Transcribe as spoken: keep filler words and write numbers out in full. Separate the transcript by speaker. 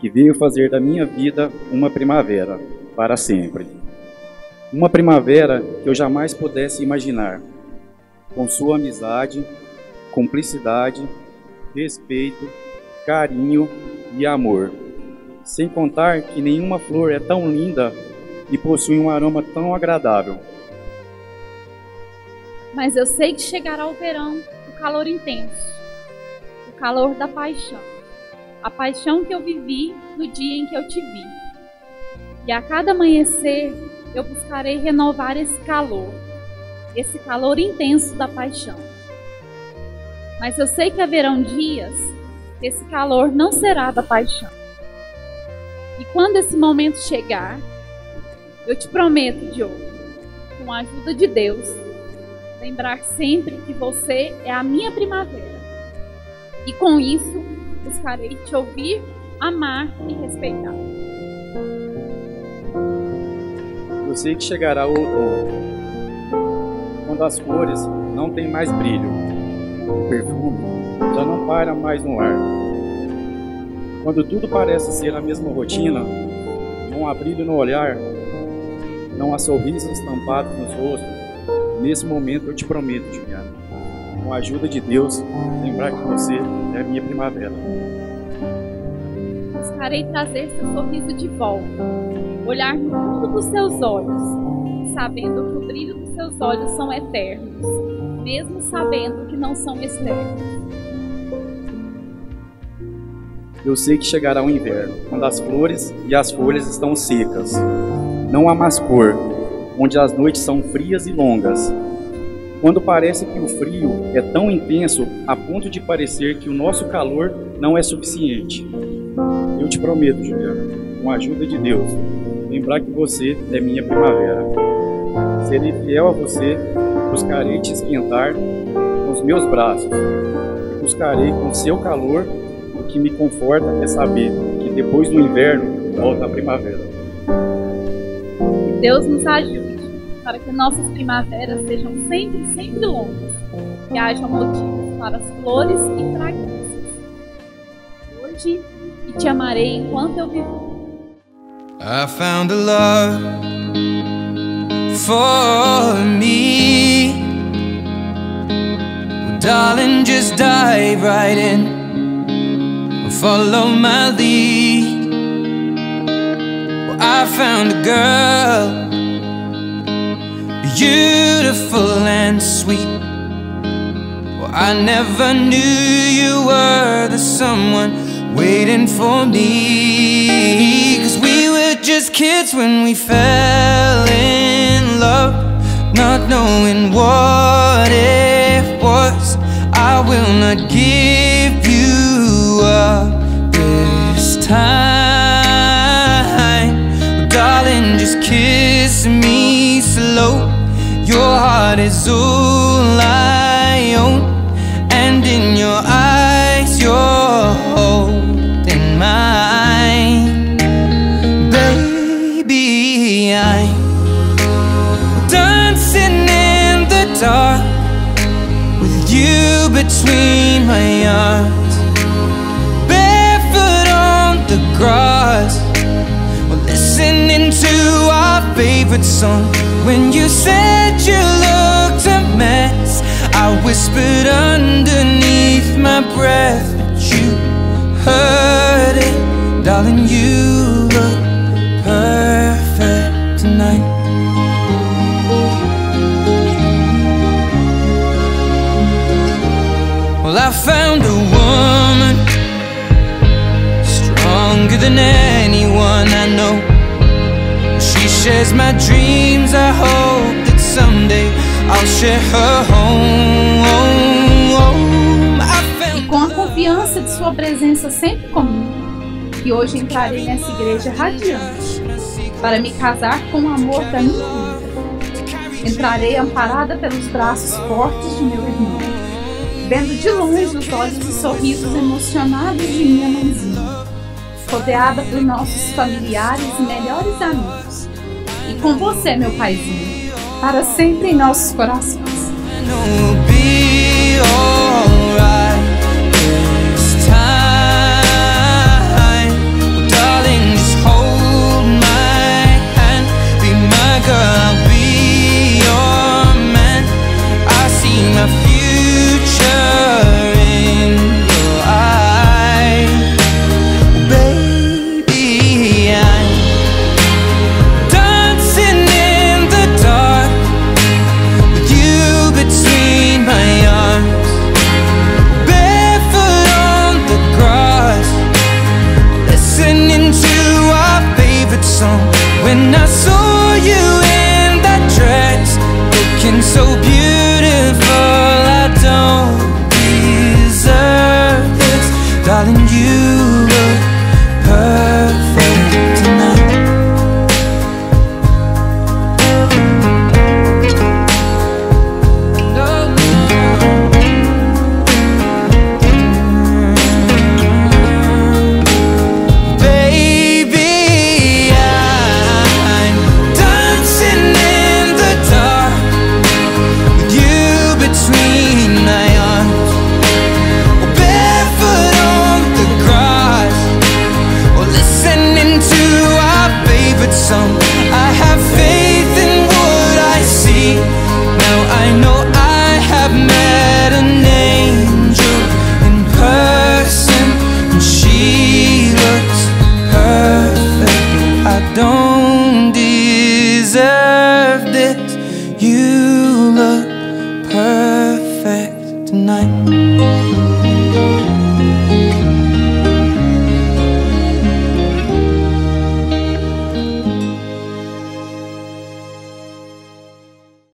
Speaker 1: que veio fazer da minha vida uma primavera para sempre. Uma primavera que eu jamais pudesse imaginar, com sua amizade, cumplicidade, respeito, carinho e amor. Sem contar que nenhuma flor é tão linda e possui um aroma tão agradável.
Speaker 2: Mas eu sei que chegará o verão, o calor intenso, o calor da paixão. A paixão que eu vivi no dia em que eu te vi. E a cada amanhecer eu buscarei renovar esse calor, esse calor intenso da paixão. Mas eu sei que haverão dias que esse calor não será da paixão. E quando esse momento chegar, eu te prometo, Diogo, com a ajuda de Deus, lembrar sempre que você é a minha primavera. E com isso, buscarei te ouvir, amar e respeitar.
Speaker 1: Eu sei que chegará o outono, quando as flores não têm mais brilho, o perfume já não paira mais no ar. Quando tudo parece ser a mesma rotina, não há brilho no olhar, não há sorriso estampado nos rostos. Nesse momento eu te prometo, Juliana, com a ajuda de Deus, lembrar que você é a minha primavera.
Speaker 2: Buscarei trazer seu sorriso de volta, olhar no fundo dos seus olhos, sabendo que o brilho dos seus olhos são eternos, mesmo sabendo que não são externos.
Speaker 1: Eu sei que chegará o inverno, quando as flores e as folhas estão secas. Não há mais cor, onde as noites são frias e longas. Quando parece que o frio é tão intenso a ponto de parecer que o nosso calor não é suficiente. Eu te prometo, Juliana, com a ajuda de Deus, lembrar que você é minha primavera. Serei fiel a você, buscarei te esquentar com os meus braços. E buscarei com seu calor. O que me conforta é saber que depois do inverno volta a primavera.
Speaker 2: Que Deus nos ajude para que nossas primaveras sejam sempre, sempre longas. Que haja motivos para as flores e fragrâncias. Hoje, e te amarei enquanto eu viver.
Speaker 3: I found a love for me. Well, darling, just dive right in. Follow my lead. Well, I found a girl, beautiful and sweet. Well, I never knew you were the someone waiting for me. Cause we were just kids when we fell in love, not knowing what it was. I will not give you up this time. Well, darling, just kiss me slow. Your heart is all I own, and in your eyes you're holding mine. Baby, I'm dancing in the dark with you between my arms, barefoot on the grass, we're listening to our favorite song. When you said you looked a mess, I whispered underneath my breath, but you heard it. Darling, you look perfect tonight. Well, I found a woman stronger than anyone I know. She shares my dreams. I hope that someday I'll share her home. I found...
Speaker 2: E com a confiança de sua presença sempre comigo, que hoje entrarei nessa igreja radiante para me casar com o amor da minha vida. Entrarei amparada pelos braços fortes de meu irmão, vendo de longe os olhos e sorrisos emocionados de minha mãezinha, rodeada por nossos familiares e melhores amigos. E com você, meu paizinho, para sempre em nossos corações.
Speaker 3: darling, you look perfect.